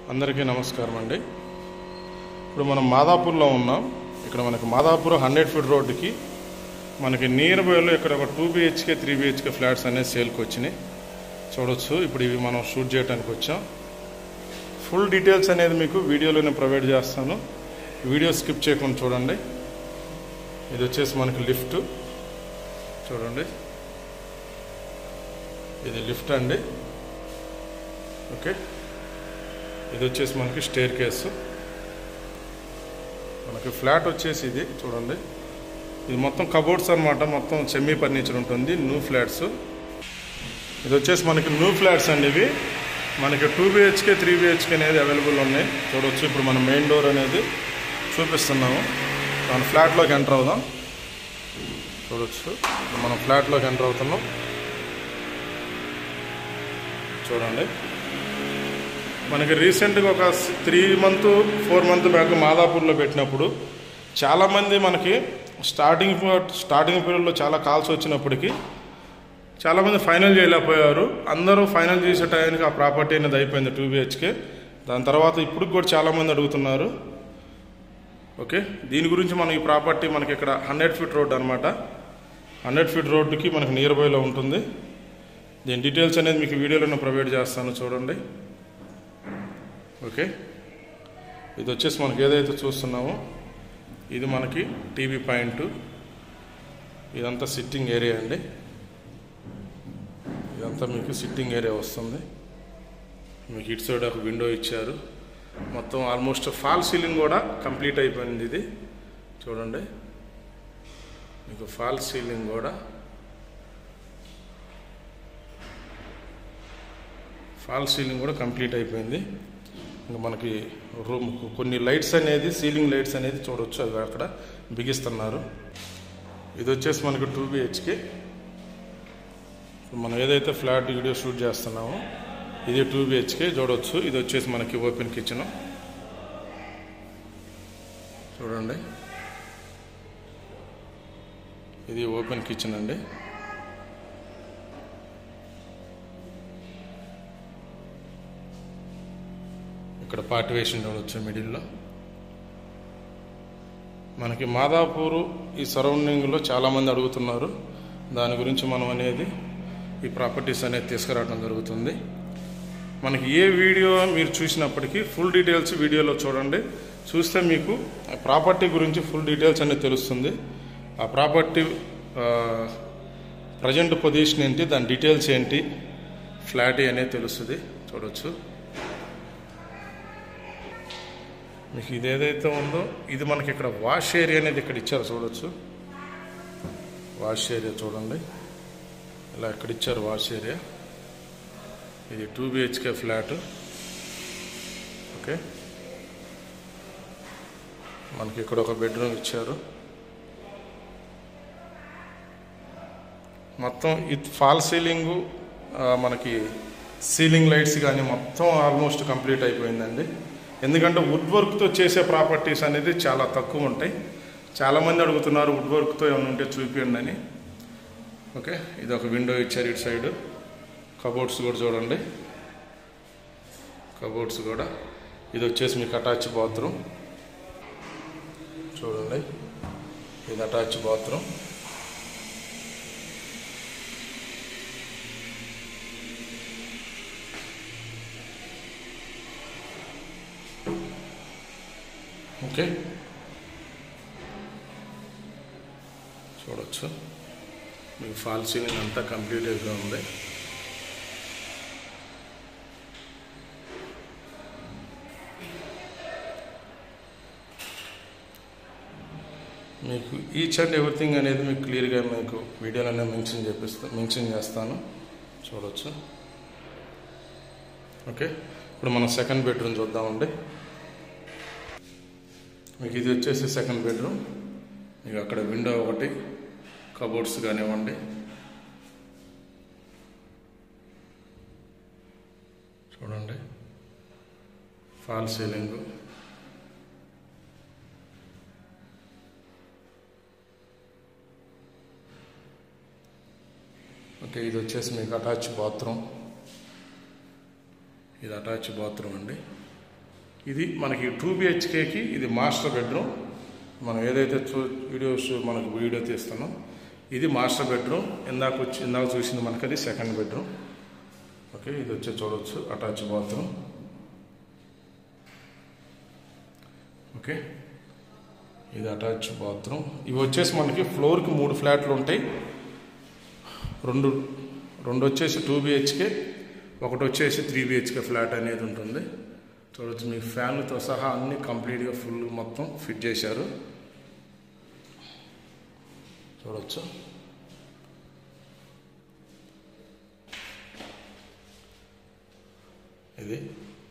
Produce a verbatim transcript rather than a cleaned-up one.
అందరికీ నమస్కారం అండి. ఇప్పుడు మనం మాదాపూర్లో ఉన్నాం. ఇక్కడ మనకి మాదాపూర్ హండ్రెడ్ ఫీట్ రోడ్డుకి మనకి నియర్ బైలో ఇక్కడ ఒక two BHK three BHK flats అనేది సేల్కి వచ్చినాయి. చూడొచ్చు. ఇప్పుడు ఇవి మనం షూట్ చేయడానికి వచ్చాం. ఫుల్ డీటెయిల్స్ అనేది మీకు వీడియోలోనే ప్రొవైడ్ చేస్తాను. వీడియో స్కిప్ చేయకుండా చూడండి. ఇది వచ్చేసి మనకి లిఫ్ట్ చూడండి. ఇది లిఫ్ట్ అండి. ఓకే, ఇది వచ్చేసి మనకి స్టేర్ కేసు. మనకి ఫ్లాట్ వచ్చేసి ఇది చూడండి. ఇది మొత్తం కబోర్డ్స్ అనమాట. మొత్తం సెమీ ఫర్నిచర్ ఉంటుంది. New flats. ఇది వచ్చేసి మనకి న్యూ ఫ్లాట్స్ అండి. ఇవి మనకి టూ బిహెచ్కే త్రీ బిహెచ్కే అనేది అవైలబుల్ ఉన్నాయి. చూడవచ్చు. ఇప్పుడు మనం మెయిన్ డోర్ అనేది చూపిస్తున్నాము. మన ఫ్లాట్లోకి ఎంటర్ అవుదాం. చూడవచ్చు. మనం ఫ్లాట్లోకి ఎంటర్ అవుతున్నాం. చూడండి. మనకి రీసెంట్గా ఒక three month four month back మాదాపూర్లో పెట్టినప్పుడు చాలామంది మనకి స్టార్టింగ్ స్టార్టింగ్ పీరియడ్లో చాలా కాల్స్ వచ్చినప్పటికీ చాలామంది ఫైనల్ చేయలేకపోయారు. అందరూ ఫైనల్ చేసే టైంకి ఆ ప్రాపర్టీ అనేది అయిపోయింది టూ బిహెచ్కే. దాని తర్వాత ఇప్పుడు కూడా చాలామంది అడుగుతున్నారు. ఓకే, దీని గురించి మనం ఈ ప్రాపర్టీ మనకి ఇక్కడ హండ్రెడ్ ఫీట్ రోడ్ అనమాట. హండ్రెడ్ ఫీట్ రోడ్డుకి మనకి నియర్ బైలో ఉంటుంది. దీని డీటెయిల్స్ అనేది మీకు వీడియోలో ప్రొవైడ్ చేస్తాను. చూడండి. ఓకే, ఇది వచ్చేసి మనకి ఏదైతే చూస్తున్నామో ఇది మనకి టీవీ పాయింట్. ఇదంతా సిట్టింగ్ ఏరియా అండి. ఇదంతా మీకు సిట్టింగ్ ఏరియా వస్తుంది. మీకు ఇటు సైడ్ ఒక విండో ఇచ్చారు. మొత్తం ఆల్మోస్ట్ ఫాల్ సీలింగ్ కూడా కంప్లీట్ అయిపోయింది. ఇది చూడండి. మీకు ఫాల్ సీలింగ్ కూడా ఫాల్ సీలింగ్ కూడా కంప్లీట్ అయిపోయింది. ఇంకా మనకి రూమ్ కొన్ని లైట్స్ అనేది సీలింగ్ లైట్స్ అనేది చూడవచ్చు. అవి అక్కడ బిగిస్తున్నారు. ఇది వచ్చేసి మనకి టూ బిహెచ్కే. మనం ఏదైతే ఫ్లాట్ వీడియో షూట్ చేస్తున్నామో ఇది టూ బిహెచ్కే చూడవచ్చు. ఇది వచ్చేసి మనకి ఓపెన్ కిచెన్ చూడండి. ఇది ఓపెన్ కిచెన్ అండి. ఇక్కడ పార్టివేషన్ చూడవచ్చు. మిడిల్లో మనకి మాదాపూరు ఈ సరౌండింగ్లో చాలామంది అడుగుతున్నారు. దాని గురించి మనం అనేది ఈ ప్రాపర్టీస్ అనేది తీసుకురావడం జరుగుతుంది. మనకి ఏ వీడియో మీరు చూసినప్పటికీ ఫుల్ డీటెయిల్స్ వీడియోలో చూడండి. చూస్తే మీకు ఆ ప్రాపర్టీ గురించి ఫుల్ డీటెయిల్స్ అనేది తెలుస్తుంది. ఆ ప్రాపర్టీ ప్రజెంట్ పొజిషన్ ఏంటి, దాని డీటెయిల్స్ ఏంటి, ఫ్లాట్ అనేది తెలుస్తుంది. చూడవచ్చు. మీకు ఇది ఏదైతే ఉందో ఇది మనకి ఇక్కడ వాష్ ఏరియా అనేది ఇక్కడ ఇచ్చారు. చూడవచ్చు. వాష్ ఏరియా చూడండి. ఇలా ఇక్కడ ఇచ్చారు వాష్ ఏరియా. ఇది టూ బిహెచ్కే ఫ్లాట్. ఓకే, మనకి ఇక్కడ ఒక బెడ్రూమ్ ఇచ్చారు. మొత్తం ఇది ఫాల్ సీలింగు మనకి సీలింగ్ లైట్స్ కానీ మొత్తం ఆల్మోస్ట్ కంప్లీట్ అయిపోయిందండి. ఎందుకంటే వుడ్ వర్క్తో చేసే ప్రాపర్టీస్ అనేది చాలా తక్కువ ఉంటాయి. చాలామంది అడుగుతున్నారు వుడ్ వర్క్తో ఏమైనా ఉంటే చూపించండి అని. ఓకే, ఇది ఒక విండో ఇచ్చారు ఇటు సైడ్. కబోర్డ్స్ కూడా చూడండి. కబోర్డ్స్ కూడా ఇది వచ్చేసి మీకు అటాచ్ బాత్రూమ్ చూడండి. ఇది అటాచ్ బాత్రూమ్. ఓకే, చూడవచ్చు. మీకు ఫాల్ సీలింగ్ అంతా కంప్లీట్గా ఉంది. మీకు ఈచ్ అండ్ ఎవ్రీథింగ్ అనేది మీకు క్లియర్గా మీకు వీడియోలోనే మెన్షన్ చేపిస్తా మెన్షన్ చేస్తాను. చూడవచ్చు. ఓకే, ఇప్పుడు మనం సెకండ్ బెడ్రూమ్ చూద్దామండి. మీకు ఇది వచ్చేసి సెకండ్ బెడ్రూమ్. మీకు అక్కడ విండో ఒకటి, కబోర్డ్స్ కానివ్వండి. చూడండి. Fall ceiling. ఓకే, ఇది వచ్చేసి మీకు అటాచ్ బాత్రూమ్. ఇది అటాచ్ బాత్రూమ్ అండి. ఇది మనకి టూ బిహెచ్కేకి ఇది మాస్టర్ బెడ్రూమ్. మనం ఏదైతే చూ వీడియోస్ మనకు వీడియో తీస్తున్నాం ఇది మాస్టర్ బెడ్రూమ్. ఇందాక వచ్చి ఇందాక చూసింది మనకి అది సెకండ్ బెడ్రూమ్. ఓకే, ఇది వచ్చి చూడవచ్చు అటాచ్ బాత్రూమ్. ఓకే, ఇది అటాచ్ బాత్రూమ్. ఇవి వచ్చేసి మనకి ఫ్లోర్కి మూడు ఫ్లాట్లు ఉంటాయి. రెండు రెండు వచ్చేసి టూ బిహెచ్కే, ఒకటి వచ్చేసి త్రీ బిహెచ్కే ఫ్లాట్ అనేది ఉంటుంది. చూడవచ్చు మీకు ఫ్యాన్లతో సహా అన్ని కంప్లీట్గా ఫుల్ మొత్తం ఫిట్ చేశారు. చూడవచ్చు ఇది